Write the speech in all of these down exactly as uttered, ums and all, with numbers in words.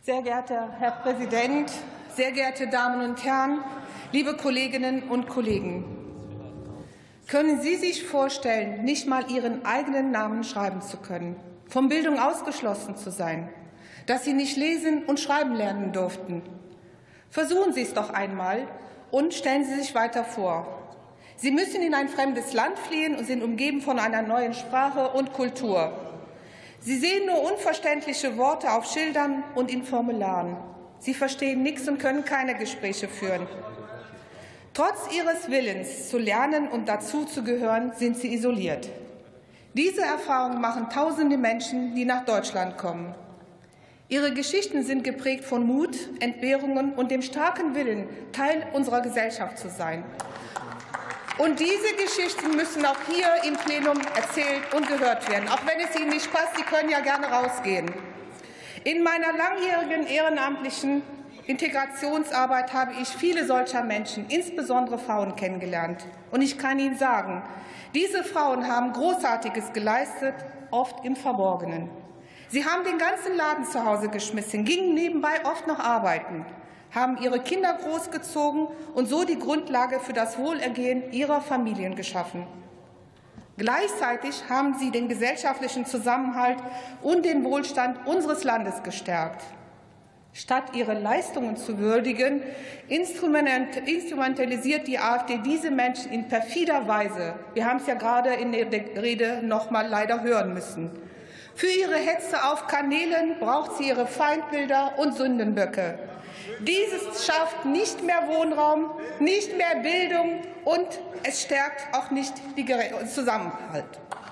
Sehr geehrter Herr Präsident, sehr geehrte Damen und Herren, liebe Kolleginnen und Kollegen! Können Sie sich vorstellen, nicht mal Ihren eigenen Namen schreiben zu können, von Bildung ausgeschlossen zu sein, dass Sie nicht lesen und schreiben lernen durften? Versuchen Sie es doch einmal und stellen Sie sich weiter vor. Sie müssen in ein fremdes Land fliehen und sind umgeben von einer neuen Sprache und Kultur. Sie sehen nur unverständliche Worte auf Schildern und in Formularen. Sie verstehen nichts und können keine Gespräche führen. Trotz ihres Willens zu lernen und dazuzugehören, sind sie isoliert. Diese Erfahrung machen tausende Menschen, die nach Deutschland kommen. Ihre Geschichten sind geprägt von Mut, Entbehrungen und dem starken Willen, Teil unserer Gesellschaft zu sein. Und diese Geschichten müssen auch hier im Plenum erzählt und gehört werden. Auch wenn es Ihnen nicht passt, Sie können ja gerne rausgehen. In meiner langjährigen ehrenamtlichen Integrationsarbeit habe ich viele solcher Menschen, insbesondere Frauen, kennengelernt. Und ich kann Ihnen sagen, diese Frauen haben Großartiges geleistet, oft im Verborgenen. Sie haben den ganzen Laden zu Hause geschmissen, gingen nebenbei oft noch arbeiten, haben ihre Kinder großgezogen und so die Grundlage für das Wohlergehen ihrer Familien geschaffen. Gleichzeitig haben sie den gesellschaftlichen Zusammenhalt und den Wohlstand unseres Landes gestärkt. Statt ihre Leistungen zu würdigen, instrumentalisiert die AfD diese Menschen in perfider Weise. Wir haben es ja gerade in der Rede noch mal leider hören müssen. Für ihre Hetze auf Kanälen braucht sie ihre Feindbilder und Sündenböcke. Dieses schafft nicht mehr Wohnraum, nicht mehr Bildung und es stärkt auch nicht den Zusammenhalt.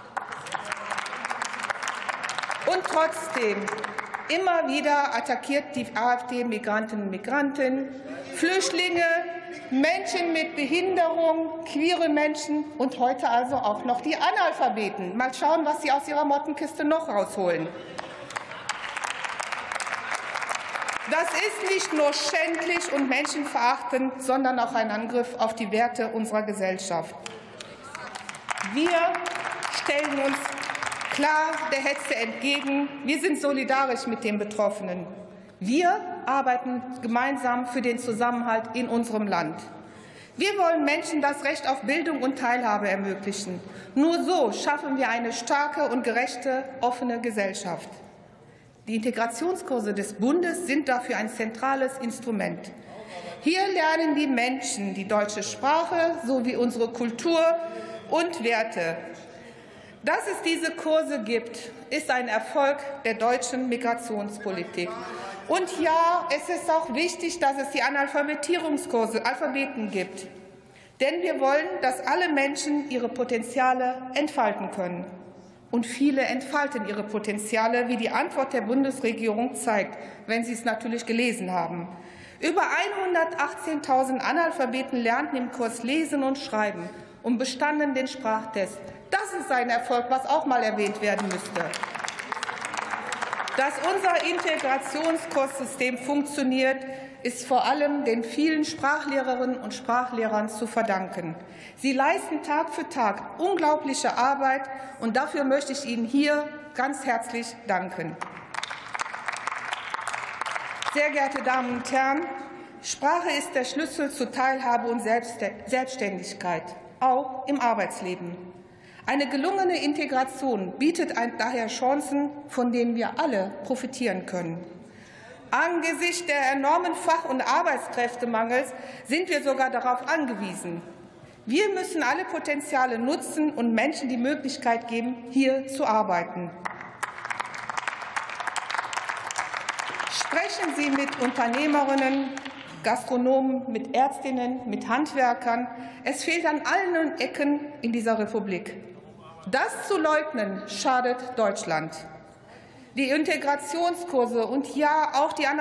Und trotzdem, immer wieder attackiert die AfD Migrantinnen und Migranten, Flüchtlinge, Menschen mit Behinderung, queere Menschen und heute also auch noch die Analphabeten. Mal schauen, was sie aus ihrer Mottenkiste noch rausholen. Das ist nicht nur schändlich und menschenverachtend, sondern auch ein Angriff auf die Werte unserer Gesellschaft. Wir stellen uns klar der Hetze entgegen. Wir sind solidarisch mit den Betroffenen. Wir arbeiten gemeinsam für den Zusammenhalt in unserem Land. Wir wollen Menschen das Recht auf Bildung und Teilhabe ermöglichen. Nur so schaffen wir eine starke und gerechte, offene Gesellschaft. Die Integrationskurse des Bundes sind dafür ein zentrales Instrument. Hier lernen die Menschen die deutsche Sprache sowie unsere Kultur und Werte. Dass es diese Kurse gibt, ist ein Erfolg der deutschen Migrationspolitik. Und ja, es ist auch wichtig, dass es die Analphabetisierungskurse, Alphabeten gibt. Denn wir wollen, dass alle Menschen ihre Potenziale entfalten können. Und viele entfalten ihre Potenziale, wie die Antwort der Bundesregierung zeigt, wenn Sie es natürlich gelesen haben. Über hundertachtzehntausend Analphabeten lernten im Kurs Lesen und Schreiben und bestanden den Sprachtest. Das ist ein Erfolg, was auch mal erwähnt werden müsste. Dass unser Integrationskurssystem funktioniert, ist vor allem den vielen Sprachlehrerinnen und Sprachlehrern zu verdanken. Sie leisten Tag für Tag unglaubliche Arbeit, und dafür möchte ich Ihnen hier ganz herzlich danken. Sehr geehrte Damen und Herren, Sprache ist der Schlüssel zu Teilhabe und Selbstständigkeit, auch im Arbeitsleben. Eine gelungene Integration bietet daher Chancen, von denen wir alle profitieren können. Angesichts der enormen Fach- und Arbeitskräftemangels sind wir sogar darauf angewiesen. Wir müssen alle Potenziale nutzen und Menschen die Möglichkeit geben, hier zu arbeiten. Sprechen Sie mit Unternehmerinnen, Gastronomen, mit Ärztinnen, mit Handwerkern. Es fehlt an allen Ecken in dieser Republik. Das zu leugnen, schadet Deutschland. Die Integrationskurse und ja auch die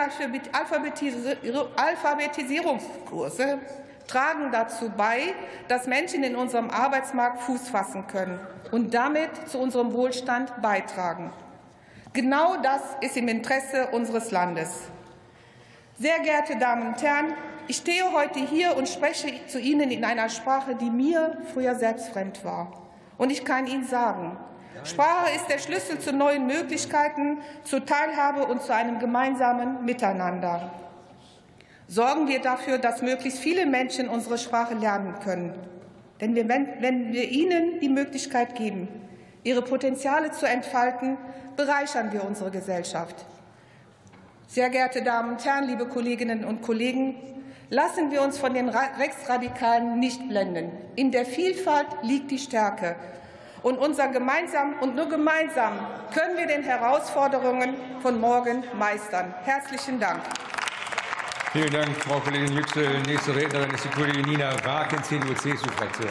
Alphabetisierungskurse tragen dazu bei, dass Menschen in unserem Arbeitsmarkt Fuß fassen können und damit zu unserem Wohlstand beitragen. Genau das ist im Interesse unseres Landes. Sehr geehrte Damen und Herren, ich stehe heute hier und spreche zu Ihnen in einer Sprache, die mir früher selbst fremd war. Und ich kann Ihnen sagen, Sprache ist der Schlüssel zu neuen Möglichkeiten, zur Teilhabe und zu einem gemeinsamen Miteinander. Sorgen wir dafür, dass möglichst viele Menschen unsere Sprache lernen können. Denn wenn wir ihnen die Möglichkeit geben, ihre Potenziale zu entfalten, bereichern wir unsere Gesellschaft. Sehr geehrte Damen und Herren, liebe Kolleginnen und Kollegen, lassen wir uns von den Rechtsradikalen nicht blenden. In der Vielfalt liegt die Stärke. Und, unser gemeinsam, und nur gemeinsam können wir den Herausforderungen von morgen meistern. Herzlichen Dank. Vielen Dank, Frau Kollegin Yüksel. Nächste Rednerin ist die Kollegin Nina Raken, C D U-C S U-Fraktion.